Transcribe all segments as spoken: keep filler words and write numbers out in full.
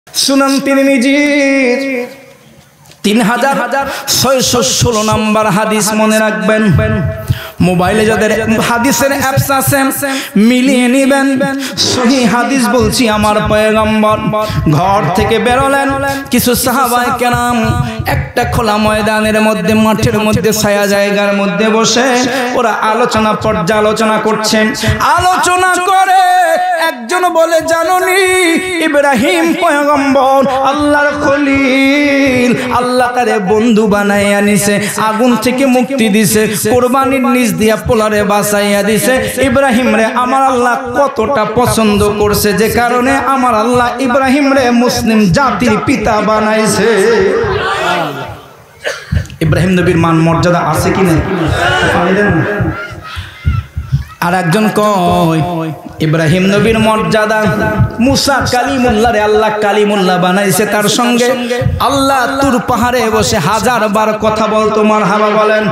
সুনান তিরমিজির তিন হাজার ছয়শো ষোলো নম্বর হাদিস মনে রাখবেন। মোবাইলে যাদের হাদিসের অ্যাপস আছে মিলিয়ে নেবেন। সহিহ হাদিস বলছি, আমার পয়গম্বর ঘর থেকে বেরোলেন, কিছু সাহাবায়ে কেরাম একটা খোলা ময়দানের মধ্যে, মাঠের মধ্যে, ছায়া জায়গার মধ্যে বসে ওরা আলোচনা পর্যালোচনা করছেন। আলোচনা করে একজন বলে, জাননি ইব্রাহিম পয়গম্বর আল্লাহর খলিল, আল্লাহ তারে বন্ধু বানাইয়া নিছে, আগুন থেকে মুক্তি দিছে, কুরবানির নিজ দিয়া পোলারে বাঁচাইয়া দিছে। ইব্রাহিম রে আমার আল্লাহ কতটা পছন্দ করছে, যে কারণে আমার আল্লাহ ইব্রাহিম রে মুসলিম জাতির পিতা বানাইছে। ইব্রাহিম নবীর মান মর্যাদা আছে কি না? আর একজন কয় ইব্রাহিম নবীর মর্যাদা মুসা কালিমুল্লাহ রে আল্লাহ কালিমুল্লাহ বানাইছে, তার সঙ্গে আল্লাহ তুর পাহাড়ে বসে হাজার বার কথা বলতো। মারহাবা বলেন।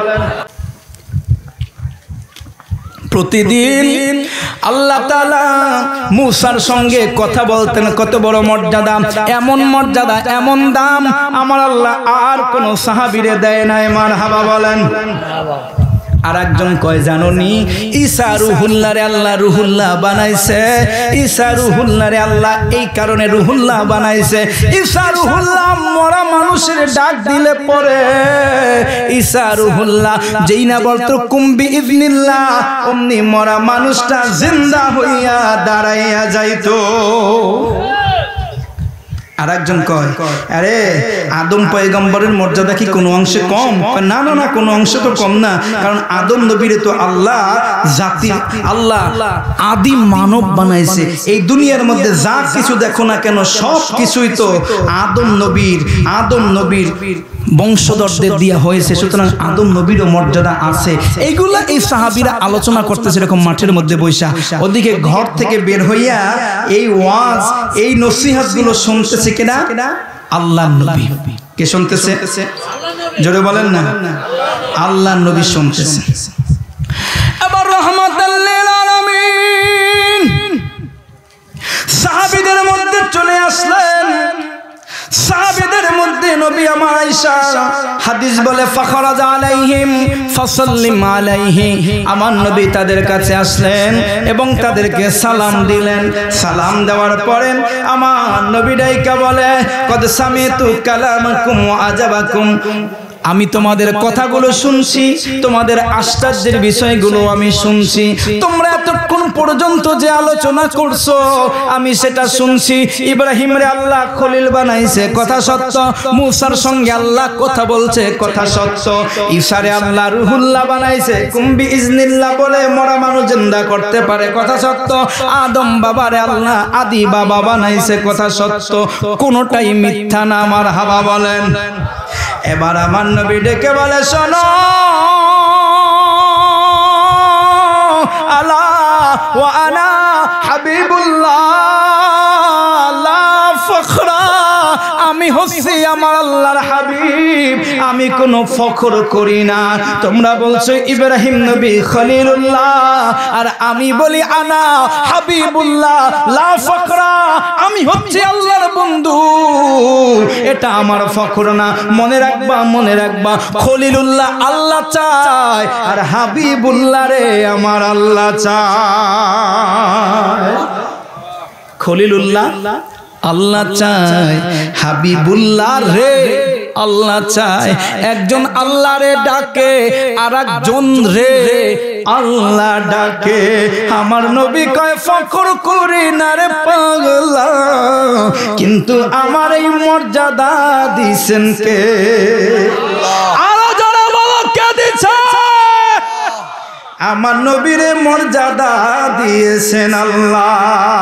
প্রতিদিন আল্লাহ তাআলা মুসার সঙ্গে কথা বলতেন। কত বড় মর্যাদা, এমন মর্যাদা, এমন দাম আমার আল্লাহ আর কোন সাহাবীরে দেয় নাই। মারহাবা বলেন। আর একজন কয়, জানোনি ঈসা রুহুল্লাহ রে আল্লাহ রুহুল্লাহ বানাইছে। ঈসা রুহুল্লাহ রে আল্লাহ এই কারণে রুহুল্লাহ বানাইছে, ঈসা রুহুল্লাহ মরা মানুষের ডাক দিলে পরে ঈসা রুহুল্লাহ যেই না বলতো কুম্বি ইবনিল্লাহ, অমনি মরা মানুষটা জিন্দা হইয়া দাঁড়াইয়া যাইতো। আর একজন কয়, আরে আদম পয়গম্বরের মর্যাদা কি কোনো অংশে কম? না না না, কোনো অংশে তো কম না, কারণ আদম নবীরে তো আল্লাহ জাতি, আল্লাহ আদি মানব বানাইছে। এই দুনিয়ার মধ্যে যা কিছু দেখো না কেন সব কিছুই তো আদম নবীর আদম নবীর বংশধরদের দিয়া হয়েছে। সুতরাং আদম নবীরও মর্যাদা আছে। এইগুলা এই সাহাবীরা আলোচনা করতেছে এরকম মাঠের মধ্যে বৈশা। ওদিকে ঘর থেকে বের হইয়া এই ওয়াজ, এই নসিহত গুলো শুনতেছে কেনা? আল্লাহর নবী। কে শুনতেছে? জোরে বলেন না। আল্লাহর নবী শুনতেছে। আবার রাহমাতাল লিল আলামিন সাহাবীদের মধ্যে চলে আসলেন। সাহাবীদের মধ্যে নবী আমার আয়েশা হাদিস বলে, ফাখরাজ আলাইহিম ফাসাল্লিম আলাইহি, আমার নবী তাদের কাছে আসলেন এবং তাদেরকে সালাম দিলেন। সালাম দেওয়ার পরে আমার নবী ডাইকা বলে, কদ সামিতু কালামাকুম ওয়া আজাবাকুম, আমি তোমাদের কথাগুলো শুনছি, তোমাদের আশ্চর্যের বিষয়গুলো আমি শুনছি। তোমরা এতক্ষণ পর্যন্ত যে আলোচনা করছো আমি সেটা শুনছি। ইব্রাহিম রে আল্লাহ খলিল বানাইছে, কথা সত্য। মুসার সঙ্গে আল্লাহ কথা বলছে, কথা সত্য। ঈসা রে আল্লাহ রুহুল্লাহ বানাইছে, কুম্বি ইজনিল্লাহ বলে মরা মানুষ জিন্দা করতে পারে, কথা সত্য। আদম বাবারে আল্লাহ আদি বাবা বানাইছে, কথা সত্য। কোনটাই মিথ্যা না। আমার হাবা বলেন। এবার আমার নবী ডেকে বলে, শোনো, আলা ওয়া আনা হাবিবুল্লাহ লা ফখরা, আমি হচ্ছি আমার আল্লাহর হাবিব, আমি কোনো ফখর করি না। তোমরা বলছো ইব্রাহিম নবী খলিলুল্লাহ, আর আমি বলি আনা হাবিবুল্লাহ লা ফখরা, আমি হচ্ছি আল্লাহর বন্ধু, এটা আমার ফখর না। মনে রাখবা, মনে রাখবা, খলিলুল্লাহ আল্লাহ চায়, আর হাবিবুল্লাহ রে আমার আল্লাহ চায়। খলিলুল্লাহ আল্লাহ চায়, হাবিবুল্লাহ রে আল্লাহ চায়। একজন আল্লাহ রে ডাকে, আর একজন রে আল্লাহ ডাকে। আমার নবী কয়, ফখর করি না রে পাগলা, কিন্তু আমার এই মর্যাদা দিছেন কে? আরো যারা বলো, কে দিছে? আমার নবীর মর্যাদা দিয়েছেন আল্লাহ।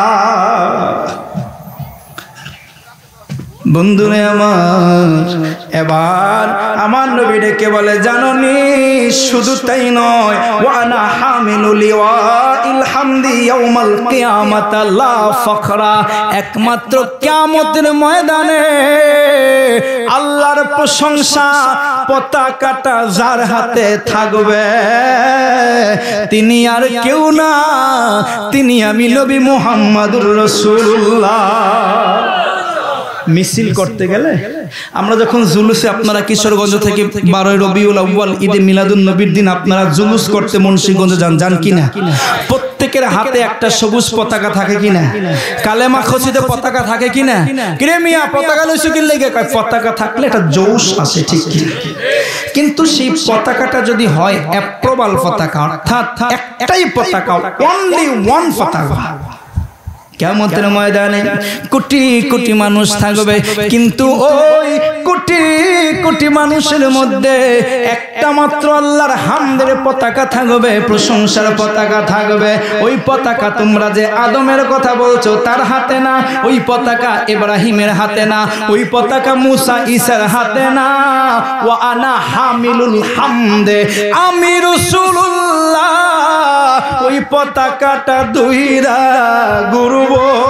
বন্ধুরে আমার, এবার আমার নবী ডেকে বলে, জাননি শুধু তাই নয়, ওয়ানা হামিলুল লিওয়াইল হামদি ইয়াউমাল কিয়ামাত লা ফখরা, একমাত্র কিয়ামতের ময়দানে আল্লাহর প্রশংসা পতাকাটা যার হাতে থাকবে তিনি আর কেউ না, তিনি আমি নবী মুহাম্মদুর রাসূলুল্লাহ। মিছিল করতে গেলে আমরা যখন জুলুসে, আপনারা কিশোরগঞ্জ থেকে বারোই রবিউল আউয়াল ঈদে মিলাদুন নবীর দিন আপনারা জুলুস করতে মুন্সিগঞ্জ যান, যান কিনা? প্রত্যেকের হাতে একটা সবুজ পতাকা থাকে কিনা? কালেমা খচিত পতাকা থাকে কিনা? কিরে মিয়া পতাকা লইছো কি লাগে? পতাকা থাকলে একটা জোশ আসে, ঠিক কি? কিন্তু সেই পতাকাটা যদি হয় অ্যাপ্রোভাল পতাকা, অর্থাৎ একটাই পতাকা, অনলি ওয়ান পতাকা, কিয়ামতের ময়দানে কোটি কোটি মানুষ থাকবে, কিন্তু ওই কোটি কোটি মানুষের মধ্যে একটা মাত্র আল্লাহর হামদের পতাকা থাকবে, প্রশংসার পতাকা থাকবে। ওই পতাকা তোমরা যে আদমের কথা বলছো তার হাতে না, ওই পতাকা ইব্রাহিমের হাতে না, ওই পতাকা মুসা ঈসার হাতে না। ওয়া আনা হামিলুল হামদে, আমি রাসূলুল্লাহ ওই পতাকাটা দুইরা গুরু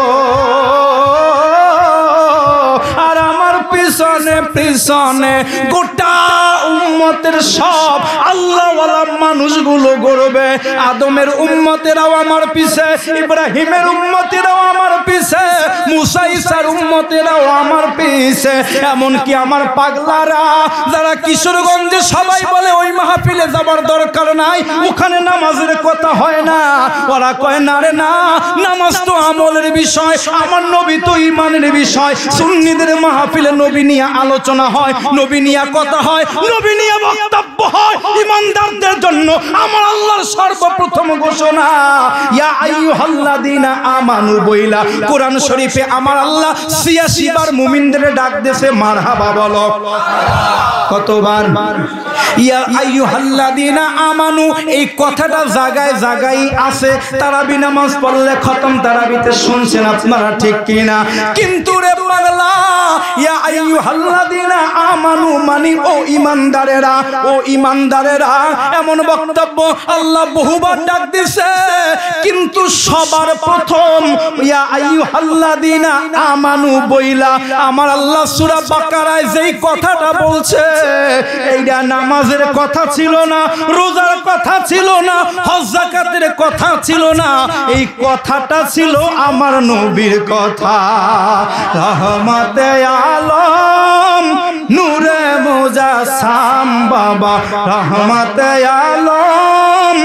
আর আমার পিছনে পিছনে গোটা উম্মতের সব আল্লাহওয়ালা মানুষগুলো গড়বে। আদমের উম্মতেরাও আমার পিছে, ইব্রাহিমের উম্মতেরাও আমার পিছে, মুসা ঈসার উম্মতেরাও আমার পিছে। এমনকি আমার পাগলারা যারা কিশোরগঞ্জে সবাই বলে ওই মাহফিলে যাবার দরকার নাই, ওখানে নামাজের কথা হয় না, ওরা কয় না রে না, নামাজ তো আমলের বিষয়, আমার নবী তো ইমানের বিষয়। সুন্নিদের মাহফিলে নবী নিয়ে আলোচনা হয়, নবী নিয়ে কথা হয়, নবী নিয়ে বক্তব্য হয়। ইমানদারদের জন্য আমার আল্লাহর সর্বপ্রথম ঘোষণা ইয়া আইয়ুহাল্লাযীনা আমানু বইলা কোরআন শরীফে আমার আল্লাহ ছিয়াশি বার মুমিনদের ডাক দিয়েছে। মারহাবা বলো কতবার? ইয়া আইয়ুহাল্লাযীনা আমানু, এই কথাটা জায়গায় জায়গায় আছে। তারাবি নামাজ পড়লে খতম তারাবিতে শুনছেন আপনারা, ঠিক কিনা? কিন্তু রে পাগলা, ইয়া আইয়ুহাল্লাযীনা আমানু মানে ও ইমানদারেরা, ও ইমানদারেরা, এমন বক্তব্য আল্লাহ বহুবার ডাক দিছে। কিন্তু সবার প্রথম ইয়া আইয়ুহাল্লাযীনা আমানু বইলা আমার আল্লাহ সূরা বাকারায় যেই কথাটা বলছে, এইটা নামাজের কথা ছিল না, রোজার কথা ছিল না, হজ যাকাতের কথা ছিল না, এই কথাটা ছিল আমার নবীর কথা। রহমতে আলম নূরে মুজাসসাম বাবা, রহমতে আলম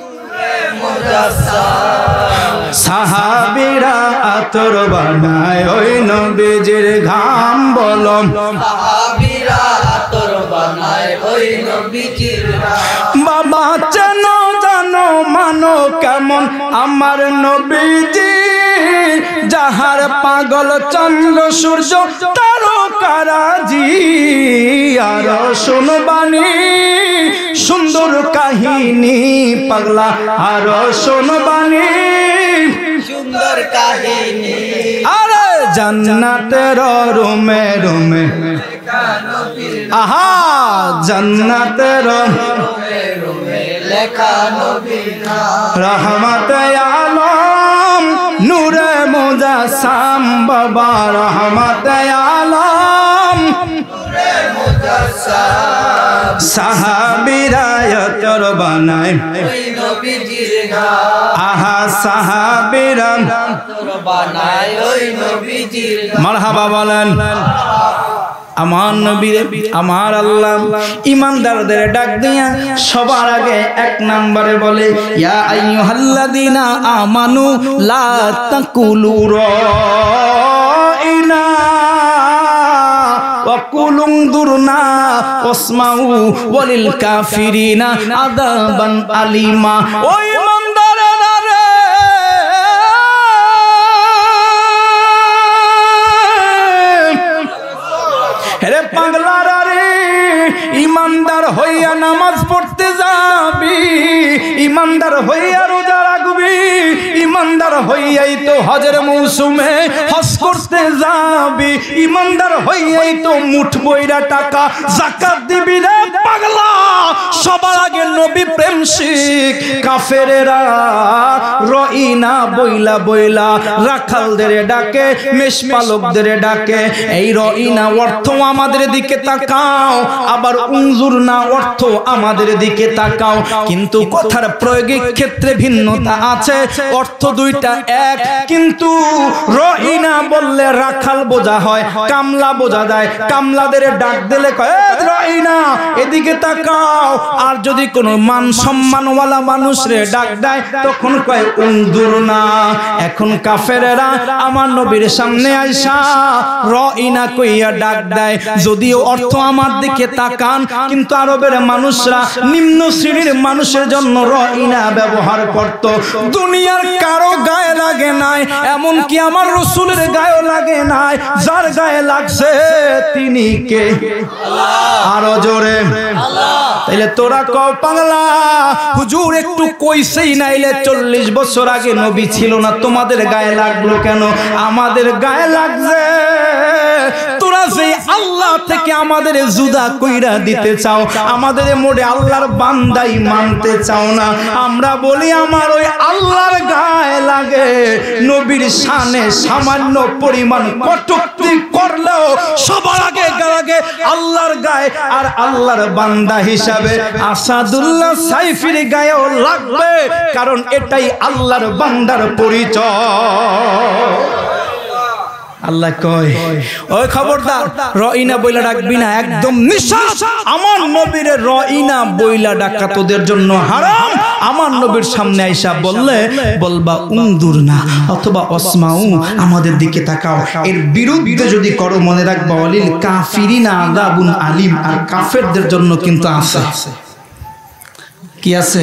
সাহাবীরা আতর বানায় ওই নবীজির ঘাম, বলো সাহাবীরা আতর বানায় ওই নবীজির ঘাম। বাবা জানো জানো মানো কেমন আমার নবীজি, যাহার পাগল চন্দ্র সূর্য তারকারাজি। আর শুনবানি সুন্দর কাহিনী পাগলা, আর শুনবানি সুন্দর কাহিনী। আরে জান্নাতের রুমে রুমে, আহা জান্নাতের রুমে রুমে লেখা নবীর নাম। রহমতে আলম নূরে মুজাসসাম বাবা, রহমতে আলম নূরে মুজাসসাম। সাহাবীরা আতর বানায় ওই নবীজির ঘাম। আহা সাহাবীরা আতর বানায় ওই নবীজির ঘাম। মারহাবা বলেন। আমার নবী আমার আল্লাহ ইমানদারদের ডাক দিয়া সবার আগে এক নম্বরে বলে ইয়া আইয়ুহাল্লাযীনা আমানু লা তাকুলু রাইনা ওয়া কুলু দুরনা ওয়াসমাউ ওয়ালিল কাফিরিনা আযাবান আলিমা। ওই ইমানদারেরা রে, রে পাগলারা রে, ইমানদার হইয়া নামাজ পড়তে যাবি, ইমানদার হইয়া রোজা রাখবি, ইমানদার হইয়াই তো হজের মৌসুমে হজ করতে যাবি, ইমানদার হইয়াই তো মুঠ বইরা টাকা যাকাত দিবি রে পাগলা। সবার আগে নবী প্রেম শিখ। কাফেরেরা রইনা বইলা বইলা রাখালদের ডাকে, মেষপালকদের ডাকে। এই রইনা অর্থ আমাদের দিকে তাকাও, আবার উনজুর না অর্থ আমাদের দিকে তাকাও, কিন্তু কথার প্রয়োগের ক্ষেত্রে ভিন্নতা আছে। অর্থ দুইটা এক, কিন্তু রইনা বললে রাখাল বোঝা হয়, কামলা বোঝা দেয়। কামলাদের ডাক দিলে কয় রইনা এদিকে তাকাও, আর যদি কোনো মান সম্মানওয়ালা মানুষ রে ডাক দেয় তখন কয় উনজুর না। এখন কাফেরেরা আমার নবীর সামনে আইসা রইনা কইয়া ডাক দেয়, যদিও অর্থ আমার দিকে তাকান, কিন্তু আরবের মানুষরা নিম্ন শ্রেণীর মানুষের জন্য রইনা ব্যবহার করত। দুনিয়ার কারো গায়ে লাগে নাই, এমনকি আমার রাসূলের গায়েও লাগে নাই। যার গায়ে লাগছে তিনি কে? আরো জোরে আল্লাহ। তাইলে তোরা কও পাগলা, হুজুর একটু কইছেই নাইলে চল্লিশ বছর আগে নবী ছিল না, তোমাদের গায়ে লাগলো কেন? আমাদের গায়ে লাগছে তোরা যে আল্লাহ থেকে আমাদের জুদা কইরা দিতে চাও, আমাদের মোড়ে আল্লাহর বান্দাই মানতে চাও না। আমরা বলি আমার ওই আল্লাহর গায়ে লাগে, নবীর শানে সামান্য পরিমাণ কটূক্তি করলেও সবার আগে লাগে আল্লাহর গায়ে। আর আল্লাহর বান্দা হিসাবে আসাদুল্লাহ সাইফির গায়েও লাগবে, কারণ এটাই আল্লাহর বান্দার পরিচয়। আল্লাহ কয় ওই খবরদার রইনা বইলা ডাকবি না, একদম নিঃশ্বাস। আমার নবীর রইনা বইলা ডাকা তোদের জন্য হারাম। আমার নবীর সামনে আইসা বললে বলবা উনদুর না অথবা ওসমাউ, আমাদের দিকে তাকাও। এর বিরুদ্ধে যদি করো মনে রাখবা ওয়ালিল কাফিরিনা আযাবুন আলিম, আর কাফেরদের জন্য কিন্তু আছে। কি আছে?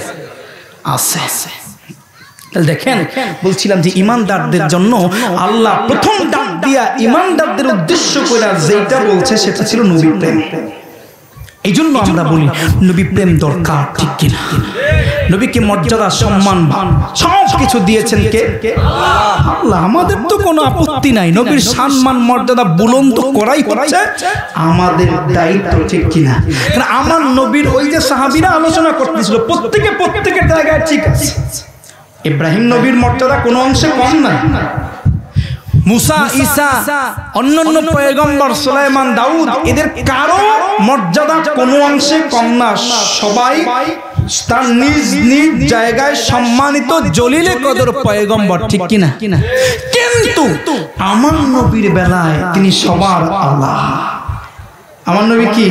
আছে। দেখেন বলছিলাম যে ইমানদারদের জন্য আল্লাহ প্রথম ডাক দিয়া ইমানদারদের উদ্দেশ্য করে যেটা বলছে সেটা ছিল নবী প্রেম। এই জন্য আমরা বলি নবী প্রেম দরকার, ঠিক কিনা? নবীকে মর্যাদা সম্মান সব কিছু দিয়েছেন কে? আল্লাহ। আমাদের তো কোনো আপত্তি নাই, নবীর সম্মান মর্যাদা বুলন্দ করাই হচ্ছে আমাদের দায়িত্ব, ঠিক কিনা? কারণ আমার নবীর ওই যে সাহাবীরা আলোচনা করতেছিল, প্রত্যেকে প্রত্যেকের জায়গায় ঠিক আছে। ইব্রাহিম নবীর মর্যাদা কোনো অংশে কম না, মুসা, ঈসা, অন্যান্য পয়গম্বর, সুলাইমান, দাউদ, এদের কারো মর্যাদা কোনো অংশে কম না। সবাই তার নিজ নিজ জায়গায় সম্মানিত জলিলে কদর পয়গম্বর, ঠিক কিনা? কিন্তু আমার নবীর বেলায় তিনি সবার আল্লাহ। আমার নবী কি?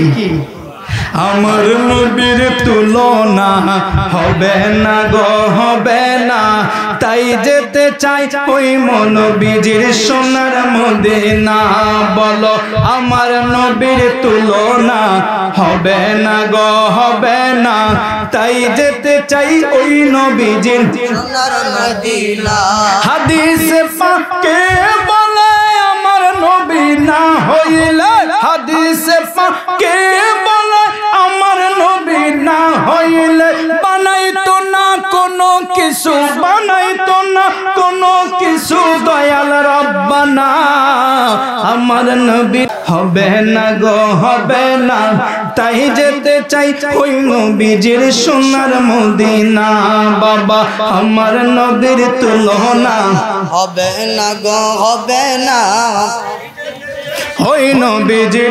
আমার নবীর তুলনা হবে না গো, হবে না। তাই যেতে চাই ওই নবীজির সোনার মদিনা। বলো আমার নবীর তুলনা হবে না গো, হবে না। তাই যেতে চাই ওই নবীজির সোনার মদিনা। হাদিসে পাকে বলে আমার নবী না হইলে, হাদিসে পাকে বলে আমার নবী না হইলে বানাইতো না কোনো কিছু, বানাইতো না কোনো কিছু দয়াল রব্বানা। আমার নবী হবে না গো, হবে না। তাই যেতে চাই ওই নবীজির সোনার মদিনা। বাবা আমার নবীর তুলনা হবে না গো, হবে না। ওই নবীজির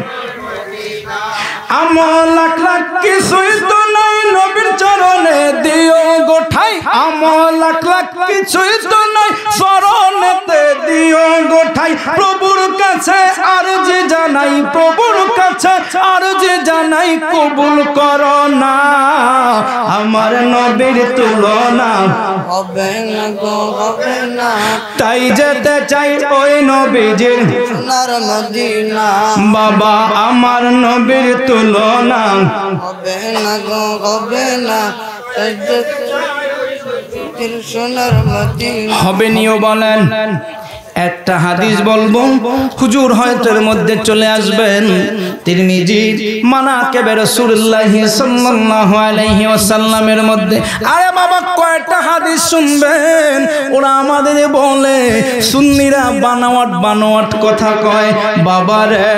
আমল লাখ লাখ কিছুই তো নাই নবীর চরণে দিও গোঠাই। আমল লাখ লাখ কিছুই তো নাই চরণেতে দিও গোঠাই। প্রভুর কাছে আরজি জানাই, প্রভুর কাছে আরজি জানাই, কবুল করো না। আমার নবীর তুলনা হবে না গো, হবে না। তাই যেতে চাই ওই নবীজির সোনার মদিনা। বাবা আমার নবীর তুলনা হবে না গো, হবে না। সোনার মদিনা হবে নিও বলেন। একটা হাদিস বলবো, হুজুর হয়তো এর মধ্যে চলে আসবেন। তিরমিজির মানাকিবে রাসূলুল্লাহ সাল্লাল্লাহু আলাইহি ওয়াসাল্লামের মধ্যে। আরে বাবা কয়টা হাদিস শুনবেন? ওরা আমাদের বলে সুন্নিরা বানাওয়াট বানোয়াট কথা কয়। বাবারে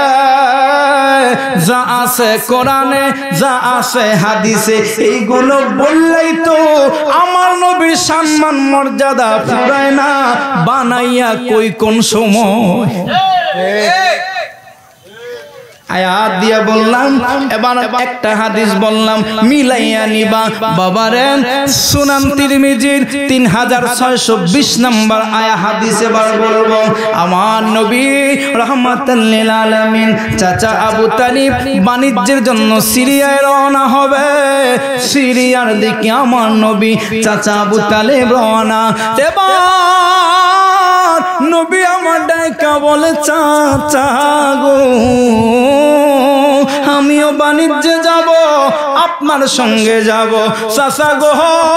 যা আছে কোরআনে, যা আছে হাদিসে, এইগুলো বললেই তো আমার নবীর সম্মান মর্যাদা ফুরায় না। বানাইয়া কই কোন সময় আয়াত দিয়ে বললাম, এবার একটা হাদিস বললাম, মিলাইয়া নিবা বাবারে। সুনান তিরমিজির তিন হাজার ছয়শো বিশ নম্বর আয়া হাদিস এবার বলবো। আমার নবী রাহমাতুল লিল আলামিন চাচা আবু তালিব বাণিজ্যের জন্য সিরিয়ায় রওনা হবে। সিরিয়ার দিকে আমার নবী চাচা আবু তালিব রওনা। এবার নবী আমার ডাইকা বলে, চাচা গো আমিও বাণিজ্যে যাব, আপনার সঙ্গে যাব। চাচা গো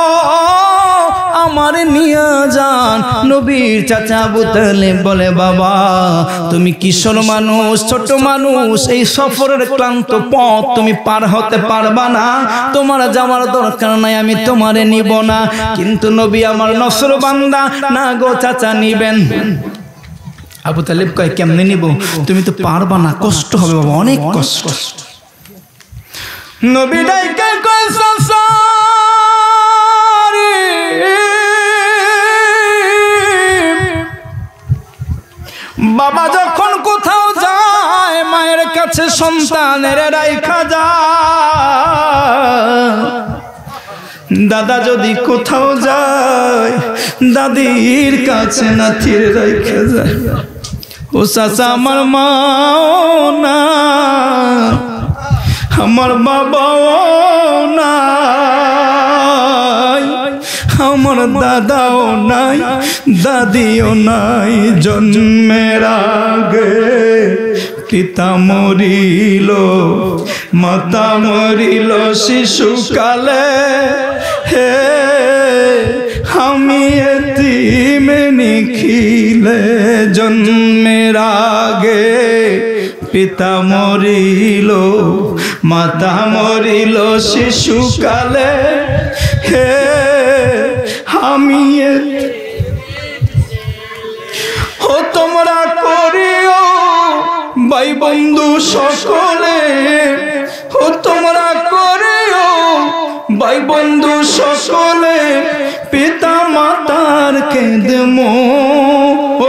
আমার নিয়ে যান। নবীর চাচা আবু তালেব বলে, বাবা তুমি কিশোর মানুষ, ছোট মানুষ, এই সফরের ক্লান্ত পথ তুমি পার হতে পারবা না, তোমার যাওয়ার দরকার নাই, আমি তোমারে নিব না। কিন্তু নবী আমার নসর বান্দা, না গো চাচা নিবেন। আবু তালেব কয়, কেমনে নিব, তুমি তো পারবা না, কষ্ট হবে বাবা, অনেক কষ্ট। নবী ডাইকা কয়, চাচা বাবা যখন কোথাও যায় মায়ের কাছে সন্তানের রাইখা যায়, দাদা যদি কোথাও যায় দাদির কাছে নাতির রাইখা যায়। ও চাচা আমার মাও না, আমার বাবাও নাই, আমার দাদাও নাই, দাদিও নাই। জন্মের আগে পিতা মরিল, মাতা মরিল শিশুকালে, হে আমি এতিম নিখিলে। জন্মের আগে পিতা মরিল, মাতা মরিল শিশুকালে, হে আমি ও তোমরা করিও ভাই বন্ধু সকলে, ও তোমরা করিও ভাই বন্ধু সকলে, পিতা মাতার কেঁদম ও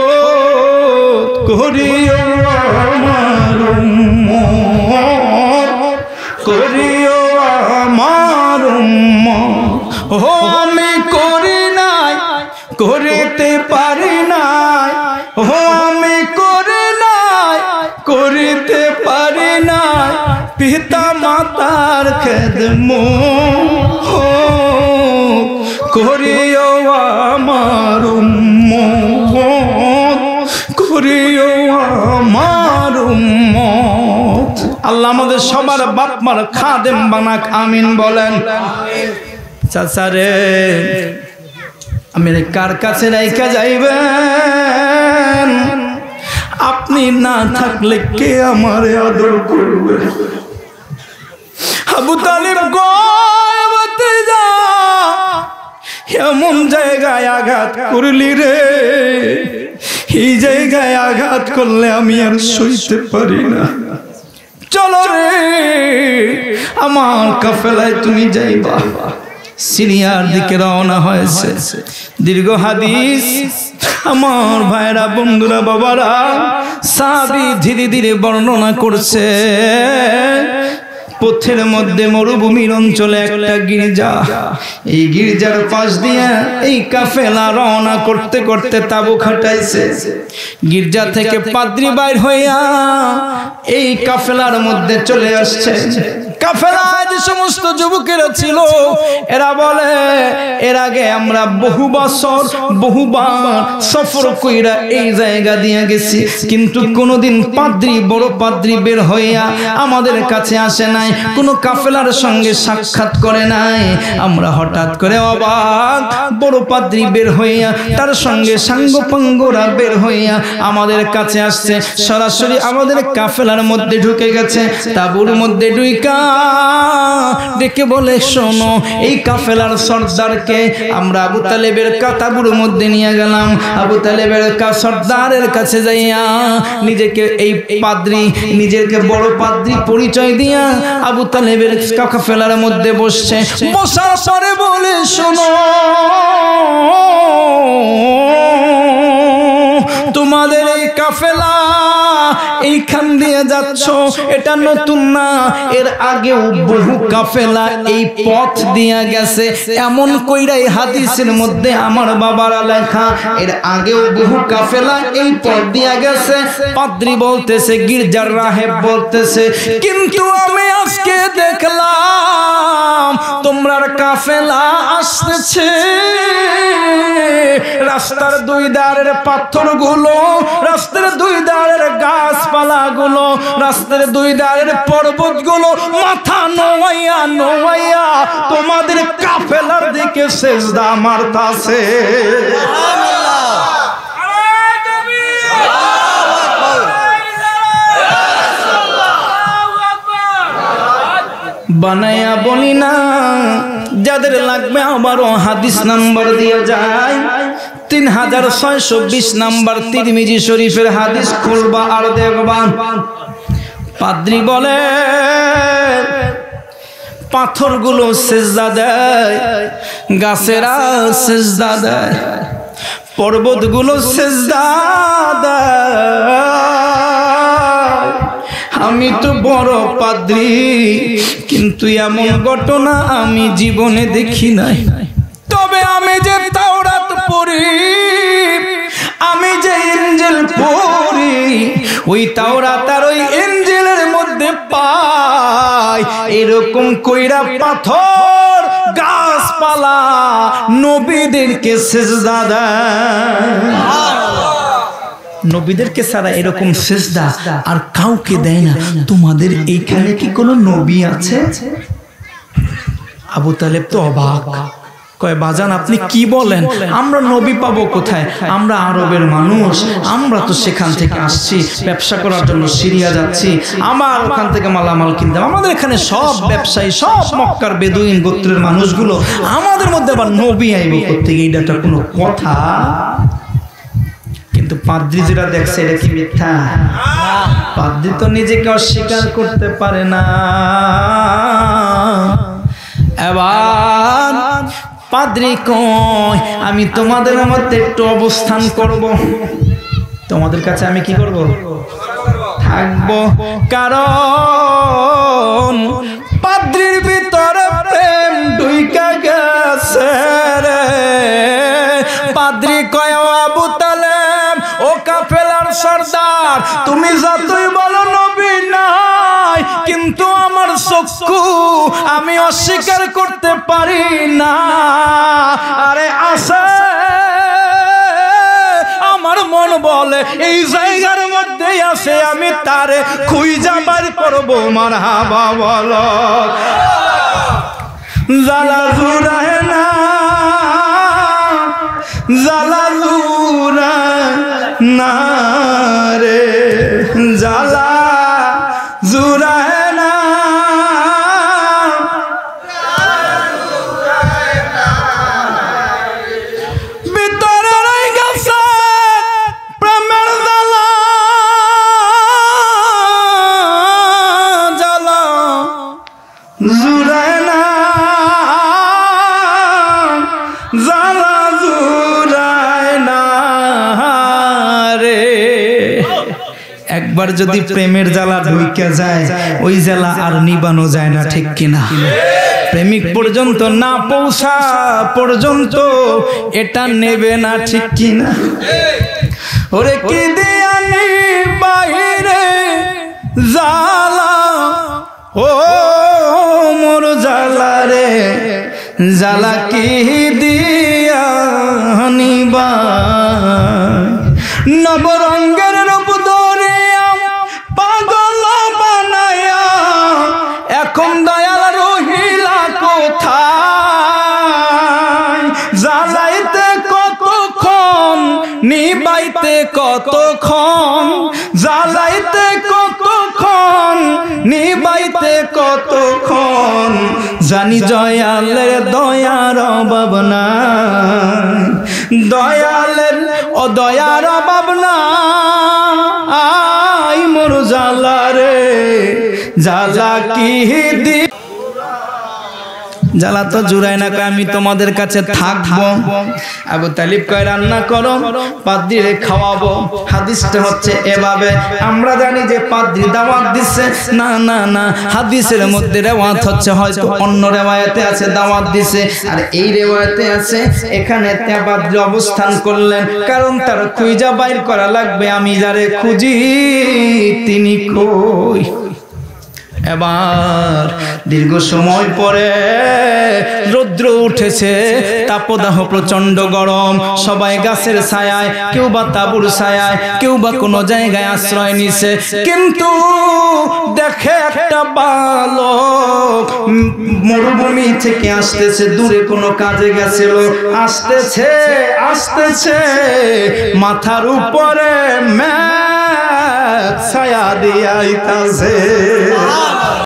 করিও আমার উম্মত, করিও আমার উম্মত। ও আমি করি নাই, করিতে পারি নাই, ও আমি করি নাই, করিতে পারি নাই, পিতা মাতার খেদমত করিও আমার উম্মত, করিও আমার উম্মত। আল্লাহ আমাদের সবার বাপ মার খাদেম বানাক, আমিন বলেন। চাচা রে আমি কার কাছে রাইখা যাইবেন, আপনি না থাকলে কে আমারে আদর করবে? আবু তালিব গয়বতে যা, এমন জায়গায় আঘাত করলি রে, এই জায়গায় আঘাত করলে আমি আর সইতে পারি না, চলো রে আমার কাফেলায় তুমি যাইবা। সিরিয়ার দিকে রওনা হয়েছে। দীর্ঘ হাদিস আমার ভাইরা বন্ধুরা বাবারা সাহাবী ধীরে ধীরে বর্ণনা করছে। পথের মধ্যে মরুভূমির অঞ্চলে একটা গির্জা, এই গির্জার পাশ দিয়ে এই কাফেলা রওনা করতে করতে তাবু খাটাইছে। গির্জা থেকে পাদ্রী বাইর হইয়া এই কাফেলার মধ্যে চলে আসছে। কাফেলায় যে সমস্ত যুবকেরা ছিল এরা বলে এর আগে আমরা বহু বছর বহুবার সফর কইরা এই জায়গা দিয়ে গেছি, কিন্তু কোনোদিন পাদ্রী বড় পাদ্রী বের হইয়া আমাদের কাছে আসে নাই, কোনো কাফেলার সঙ্গে সাক্ষাৎ করে নাই। আমরা হঠাৎ করে অবাক, বড় পাদ্রী বের হইয়া তার সঙ্গে সাঙ্গপাঙ্গরা বের হইয়া আমাদের কাছে আসছে, সরাসরি আমাদের কাফেলার মধ্যে ঢুকে গেছে। তাবুর মধ্যে ঢুইকা ডেকে বলে, শোনো এই কাফেলার সর্দারকে আমরা আবু তালেবের তাবুর মধ্যে নিয়ে গেলাম। আবু তালেবের সর্দারের কাছে যাইয়া নিজেকে এই পাদ্রী, নিজেকে বড় পাদ্রী পরিচয় দিয়া আবু তালেবের কাফেলার মধ্যে বসছে। বসার পরে বলে, শোনো তোমাদের এই কাফেলা এইখান দিয়ে যাচ্ছ, এটা নতুন না, এর আগেও বহু কাফেলা এই পথ দিয়ে গেছে। এমন কইরাই হাদিসের মধ্যে আমার বাবারা লেখা, এর আগেও বহু কাফেলা এই পথ দিয়ে গেছে। পাদ্রী বলতেছে, গির্জার রাহেব বলতেছে, কিন্তু আমি আজকে দেখলাম তোমরা কাফেলা আসছে, রাস্তার দুই ধারের পাথরগুলো, রাস্তার দুই ধারের গাছপালাগুলো, রাস্তার দুই ধারের পর্বতগুলো মাথা নোয়াইয়া নোয়াইয়া তোমাদের কাফেলার দিকে সেজদা মারতাছে। বানায়া বলি না, যাদের লাগবে আবারও হাদিস নাম্বার দিয়ে যায়, তিন হাজার ছয়শো বিশ নাম্বার তিরমিজি শরীফের হাদিস খুলবা আর দেখবা। পাদ্রী বলে পাথরগুলো সেজদা দেয়, গাছেরা সেজদা দেয়, পর্বতগুলো সেজদা দেয়। আমি তো বড় পাদ্রী, কিন্তু এমন ঘটনা আমি জীবনে দেখি নাই। তবে আমি যে তাওরাত পড়ি, আমি যে ইনজিল পড়ি, ওই তাওরাত আর ওই ইনজিলের মধ্যে পাই এরকম কইরা পাথর গাছপালা নবীদেরকে সিজদা দেয়। নবীদেরকে ছাড়া এরকম সিজদা আর কাউকে দেয় না। তোমাদের এইখানে কি কোনো নবী আছে? আবু তালেব তো অবাক, কয় বাজান আপনি কি বলেন, আমরা নবী পাবো কোথায়? আমরা আরবের মানুষ, আমরা তো সেখান থেকে আসছি ব্যবসা করার জন্য, সিরিয়া যাচ্ছি, আমার ওখান থেকে মালামাল কিনতাম, আমাদের এখানে সব ব্যবসায়ী, সব মক্কার বেদুইন গোত্রের মানুষগুলো, আমাদের মধ্যে আবার নবী আইব কোত্থেকে? এইটা কোনো কথা? কিন্তু পাদ্রী যেটা দেখছে এটা কি মিথ্যা? পাদ্রী তো নিজেকে অস্বীকার করতে পারে না। এবার পাদ্রী কয়, আমি তোমাদের মধ্যে একটু অবস্থান করব, তোমাদের কাছে আমি কি করব? থাকবো। কারণ পাদ্রীর ভিতরে প্রেম ঢুইকা গেছে রে। পাদ্রী কয়, আবু তালেব, ও কাফেলার সর্দার, তুমি যতই বলো নবী নাই, কিন্তু আমার চক্ষু আমি অস্বীকার করতে পারি না। আরে আছে, আমার মন বলে এই জায়গার মধ্যেই আছে, আমি তারে খুঁজা বার করবো। মারহাবা বলো। জালা জুরায় না, জালা জুরায় না রে, জালা জুরায় না, ভিতরে রয়ে গেছে প্রেমের জালা, জালা জুরায় না, জালা জুরায় না রে। একবার যদি প্রেমের জ্বালা ঢুইকা যায়, ওই জ্বালা আর নিবানো যায় না, ঠিক কিনা? প্রেমিক পর্যন্ত না পৌঁছা পর্যন্ত এটা নেবে না, ঠিক কিনা? ওরে কি দিয়ানি বাইরে জ্বালা, ও মোর জ্বালা রে, জ্বালা কি দিয়ানি বা নবরঙ্গের রূপ ধরিয়া পাগল বানায়া, এখন দয়াল রহিলা কোথায়? জ্বালাইতে কতক্ষণ, নিবাইতে কতক্ষণ, জ্বালাইতে কতক্ষণ, নিবাইতে কতক্ষণ, জানি দয়ালের দয়ার অভাব নাই, দয়ালের ও দয়ার অভাব নাই, মোর জ্বালা রে, জ্বালা কি দি জ্বালা তো জুড়ায় না, আমি তোমাদের কাছে থাকবো। আবু তালিব কয় রান্না করো, পাদ্রীরে খাওয়াবো। হাদিসটা হচ্ছে এভাবে, আমরা জানি যে পাদ্রী দাওয়াত দিচ্ছে, না না না, হাদিসের মধ্যে রেওয়ায়াত হচ্ছে হয়তো অন্য রেওয়ায়াতে আছে দাওয়াত দিছে, আর এই রেওয়ায়াতে আছে এখানে পাদ্রী অবস্থান করলেন, কারণ তার খুঁজা বাইর করা লাগবে, আমি যারে খুঁজি তিনি কই। এবার দীর্ঘ সময় পরে রৌদ্র উঠেছে, তাপদাহ প্রচন্ড গরম, সবাই গাছের ছায়ায়, কেউ বা তাঁবুর ছায়ায়, কেউ বা কোনো জায়গায় আশ্রয় নিছে, কিন্তু দেখে একটা বালক মরুভূমি থেকে আসতেছে, দূরে কোনো কাজে গেছিল, আসতেছে আসতেছে মাথার উপরে ছায়া দিয়া আইতাছে।